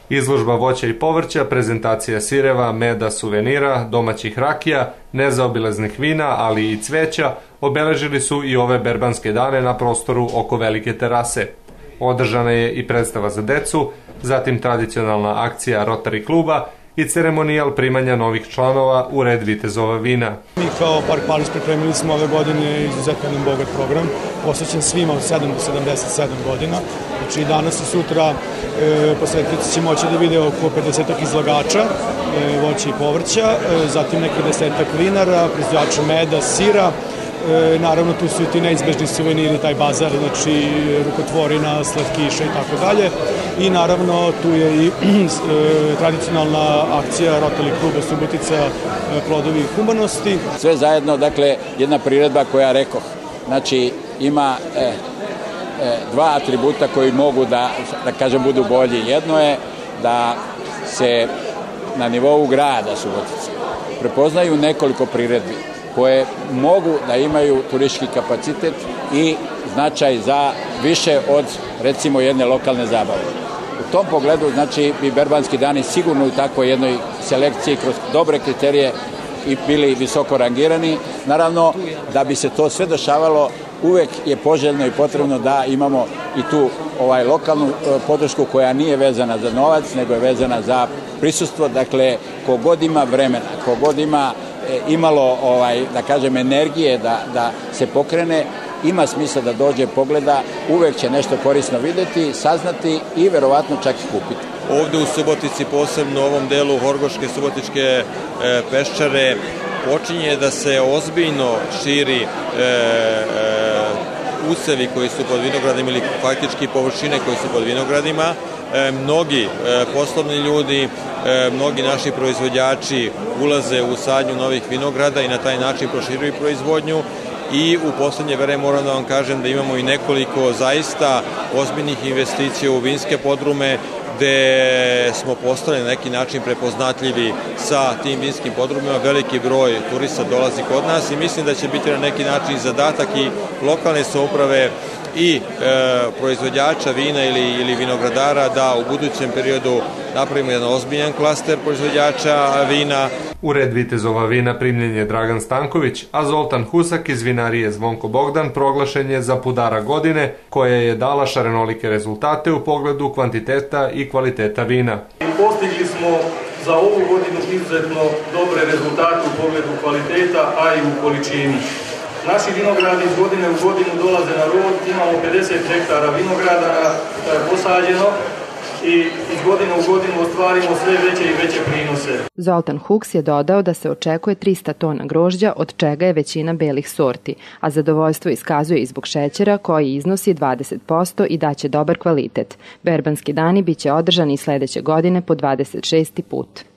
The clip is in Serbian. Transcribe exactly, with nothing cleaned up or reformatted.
Izložba voća i povrća, prezentacija sireva, meda, suvenira, domaćih rakija, nezaobilaznih vina, ali i cveća obeležili su i ove berbanske dane na prostoru oko velike terase. Održana je i predstava za decu, zatim tradicionalna akcija Rotary kluba i ceremonijal primanja novih članova u red vitezova vina. Mi kao Park Palis pripremili smo ove godine izuzetno jedan bogat program, posvećen svima od sedam do sedamdeset sedam godina. Znači danas i sutra e, posjetitelji će moći da vide oko pedesetak izlagača, e, voća i povrća, e, zatim neki desetak vinara, proizvođača meda, sira. E, naravno tu su i ti neizbežni suveniri, taj bazar, znači rukotvorina, slatkiša i tako dalje. I naravno tu je i e, tradicionalna akcija Rotary kluba Subotica, e, plodovi humanosti. Sve zajedno, dakle, jedna priredba koja, rekoh, znači ima e, e, dva atributa koji mogu da, da kažem, budu bolji. Jedno je da se na nivou grada Subotice prepoznaju nekoliko priredbi koje mogu da imaju turistički kapacitet i značaj za više od, recimo, jedne lokalne zabave. U tom pogledu, znači, bi berbanski dani sigurno u takvoj jednoj selekciji kroz dobre kriterije i bili visoko rangirani. Naravno, da bi se to sve dešavalo, uvek je poželjno i potrebno da imamo i tu ovaj lokalnu podršku koja nije vezana za novac, nego je vezana za prisustvo. Dakle, kogod ima vremena, kogod ima imalo, ovaj, da kažem, energije da, da se pokrene, ima smisla da dođe, pogleda, uvek će nešto korisno videti, saznati i verovatno čak i kupiti. Ovde u Subotici, posebno u ovom delu Horgoške Subotičke e, peščare, počinje da se ozbiljno širi e, e, usevi koji su pod vinogradima ili faktički površine koji su pod vinogradima. E, mnogi e, poslovni ljudi, e, mnogi naši proizvođači ulaze u sadnju novih vinograda i na taj način proširuju proizvodnju. I u poslednje vreme moram da vam kažem da imamo i nekoliko zaista ozbiljnih investicija u vinske podrume gde smo postali na neki način prepoznatljivi sa tim vinskim podrumima. Veliki broj turista dolazi kod nas i mislim da će biti na neki način zadatak i lokalne samouprave i e, proizvođača vina ili, ili vinogradara da u budućem periodu napravimo jedan ozbiljan klaster proizvođača vina. U red vitezova vina primljen je Dragan Stanković, a Zoltan Husak iz vinarije Zvonko Bogdan proglašen je za pudara godine, koja je dala šarenolike rezultate u pogledu kvantiteta i kvaliteta vina. Postigli smo za ovu godinu izuzetno dobre rezultate u pogledu kvaliteta, a i u količini. Naši vinogradi iz godine u godinu dolaze na rod, imamo pedeset hektara vinograda posađeno i iz godine u godinu ostvarimo sve veće i veće prinose. Zoltan Huks je dodao da se očekuje trista tona grožđa, od čega je većina belih sorti, a zadovoljstvo iskazuje i zbog šećera koji iznosi dvadeset posto i daće dobar kvalitet. Berbanski dani biće održani i sledeće godine po dvadeset šesti put.